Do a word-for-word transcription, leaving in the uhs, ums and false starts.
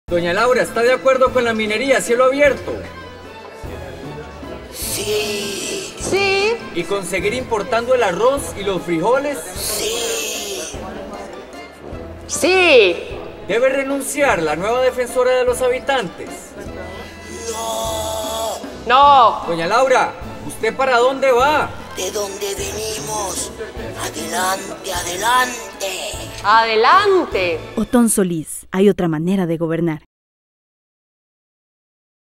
Doña Laura, ¿está de acuerdo con la minería a cielo abierto? Sí. Sí. ¿Y con seguir importando el arroz y los frijoles? Sí. Sí. ¿Debe renunciar la nueva defensora de los habitantes? No. No. Doña Laura, ¿usted para dónde va? ¿De dónde venimos? Adelante, adelante. Adelante. Otón Solís, hay otra manera de gobernar.